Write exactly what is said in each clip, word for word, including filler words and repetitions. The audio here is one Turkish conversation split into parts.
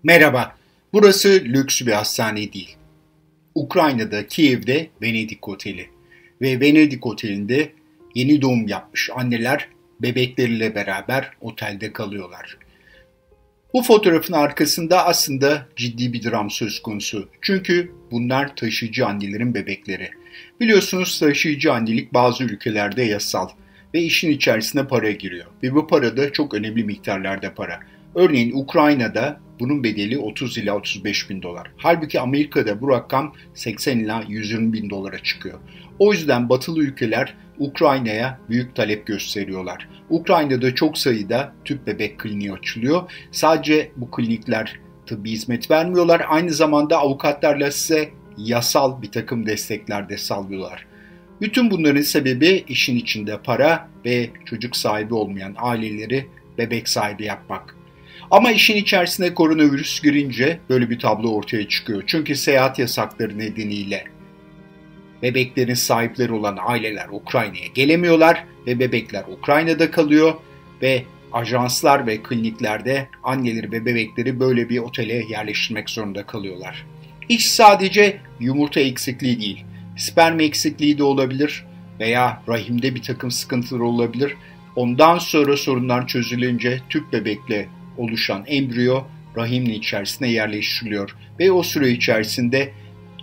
Merhaba, burası lüks bir hastane değil. Ukrayna'da, Kiev'de Venedik Oteli ve Venedik Oteli'nde yeni doğum yapmış anneler bebekleriyle beraber otelde kalıyorlar. Bu fotoğrafın arkasında aslında ciddi bir dram söz konusu. Çünkü bunlar taşıyıcı annelerin bebekleri. Biliyorsunuz taşıyıcı annelik bazı ülkelerde yasal ve işin içerisine para giriyor. Ve bu para da çok önemli miktarlarda para. Örneğin Ukrayna'da bunun bedeli otuz ila otuz beş bin dolar. Halbuki Amerika'da bu rakam seksen ila yüz yirmi bin dolara çıkıyor. O yüzden batılı ülkeler Ukrayna'ya büyük talep gösteriyorlar. Ukrayna'da çok sayıda tüp bebek kliniği açılıyor. Sadece bu klinikler tıbbi hizmet vermiyorlar. Aynı zamanda avukatlarla size yasal bir takım destekler de sağlıyorlar. Bütün bunların sebebi işin içinde para ve çocuk sahibi olmayan aileleri bebek sahibi yapmak. Ama işin içerisine koronavirüs girince böyle bir tablo ortaya çıkıyor. Çünkü seyahat yasakları nedeniyle bebeklerin sahipleri olan aileler Ukrayna'ya gelemiyorlar ve bebekler Ukrayna'da kalıyor ve ajanslar ve kliniklerde anneleri ve bebekleri böyle bir otele yerleştirmek zorunda kalıyorlar. İş sadece yumurta eksikliği değil, sperm eksikliği de olabilir veya rahimde bir takım sıkıntılar olabilir. Ondan sonra sorunlar çözülünce tüp bebekle oluşan embriyo rahimin içerisine yerleştiriliyor ve o süre içerisinde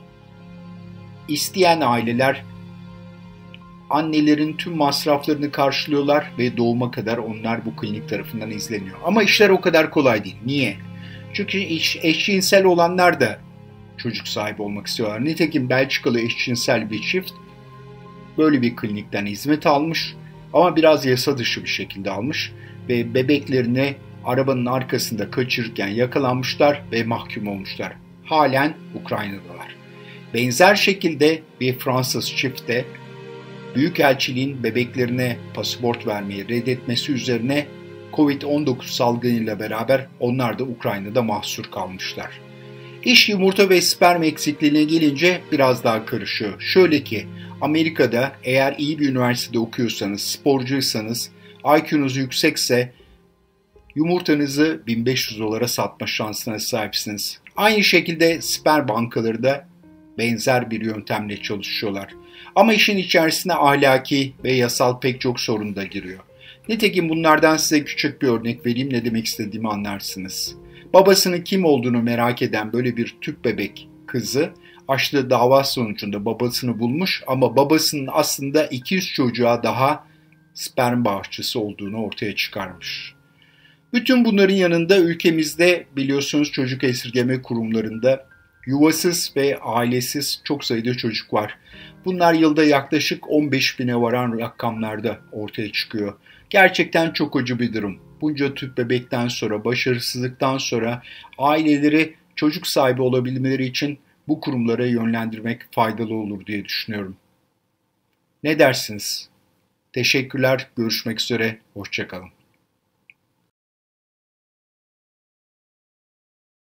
İsteyen aileler annelerin tüm masraflarını karşılıyorlar ve doğuma kadar onlar bu klinik tarafından izleniyor. Ama işler o kadar kolay değil. Niye? Çünkü eş, eşcinsel olanlar da çocuk sahibi olmak istiyorlar. Nitekim Belçikalı eşcinsel bir çift böyle bir klinikten hizmet almış ama biraz yasa dışı bir şekilde almış ve bebeklerini arabanın arkasında kaçırırken yakalanmışlar ve mahkum olmuşlar. Halen Ukrayna'dalar. Benzer şekilde bir Fransız çifte Büyükelçiliğin bebeklerine pasaport vermeyi reddetmesi üzerine kovid on dokuz salgınıyla beraber onlar da Ukrayna'da mahsur kalmışlar. İş yumurta ve sperm eksikliğine gelince biraz daha karışıyor. Şöyle ki Amerika'da eğer iyi bir üniversitede okuyorsanız, sporcuysanız, I Q'nuz yüksekse yumurtanızı bin beş yüz dolara satma şansına sahipsiniz. Aynı şekilde sperm bankaları da benzer bir yöntemle çalışıyorlar. Ama işin içerisine ahlaki ve yasal pek çok sorun da giriyor. Nitekim bunlardan size küçük bir örnek vereyim, ne demek istediğimi anlarsınız. Babasının kim olduğunu merak eden böyle bir tüp bebek kızı açtığı dava sonucunda babasını bulmuş ama babasının aslında iki yüz çocuğa daha sperm bağışçısı olduğunu ortaya çıkarmış. Bütün bunların yanında ülkemizde biliyorsunuz çocuk esirgeme kurumlarında yuvasız ve ailesiz çok sayıda çocuk var. Bunlar yılda yaklaşık on beş bine varan rakamlarda ortaya çıkıyor. Gerçekten çok acı bir durum. Bunca tüp bebekten sonra, başarısızlıktan sonra aileleri çocuk sahibi olabilmeleri için bu kurumlara yönlendirmek faydalı olur diye düşünüyorum. Ne dersiniz? Teşekkürler, görüşmek üzere, hoşça kalın.